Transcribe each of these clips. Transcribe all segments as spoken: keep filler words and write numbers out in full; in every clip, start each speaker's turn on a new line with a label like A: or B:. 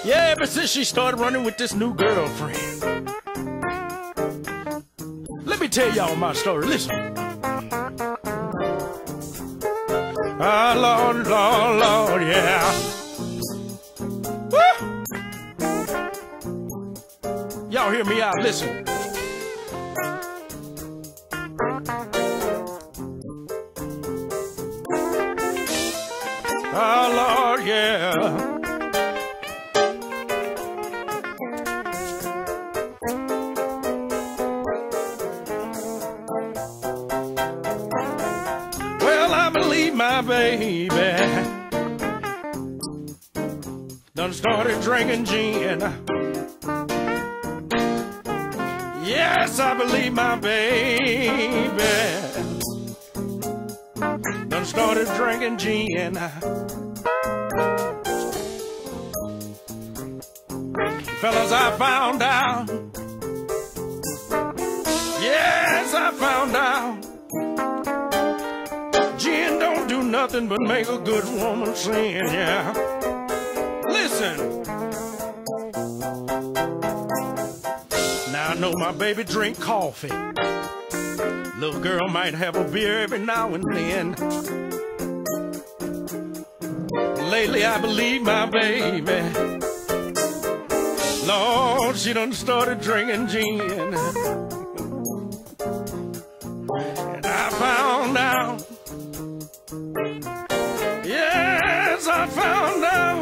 A: Yeah, but since she started running with this new girlfriend. Let me tell y'all my story. Listen. Ah, Lord, Lord, Lord, yeah. Woo! Y'all hear me out. Listen. Ah, Lord, yeah. Well, I believe my baby done started drinking gin. Yes, I believe my baby done started drinking gin. Fellas, I found out. Yes, I found out. Gin don't do nothing but make a good woman sin, yeah. Listen. Now I know my baby drink coffee. Little girl might have a beer every now and then. Lately I believe my baby, Lord, she done started drinking gin. And I found out, yes, I found out,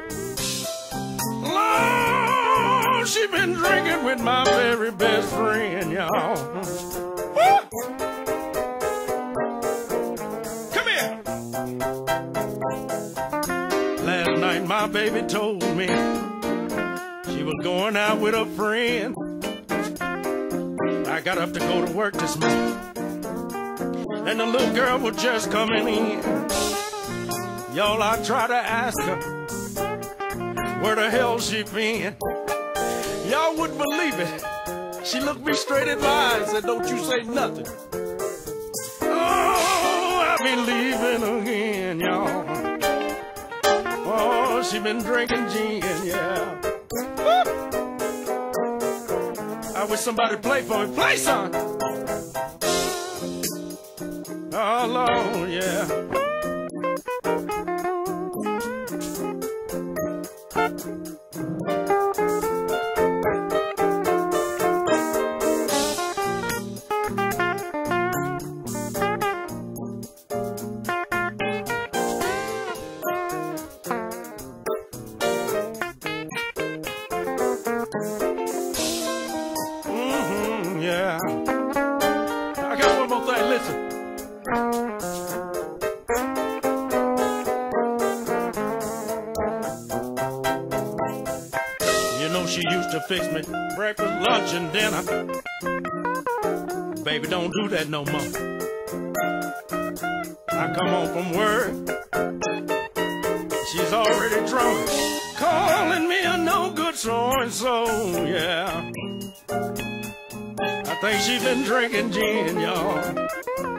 A: Lord, she been drinking with my very best friend, y'all. Come here. Last night my baby told me she was going out with a friend. I got up to go to work this morning, and the little girl was just coming in. Y'all, I tried to ask her where the hell she been. Y'all wouldn't believe it. She looked me straight in my eyes and said, "Don't you say nothing." Oh, I be leaving again, y'all. Oh, she been drinking gin, yeah. Woo! I wish somebody play for me. Play, son. Oh, Lord, yeah. Yeah. I got one more thing, listen. You know she used to fix me breakfast, lunch, and dinner. Baby, don't do that no more. I come home from work, she's already drunk, calling me a no good so-and-so, yeah. I think she's been drinking gin, y'all.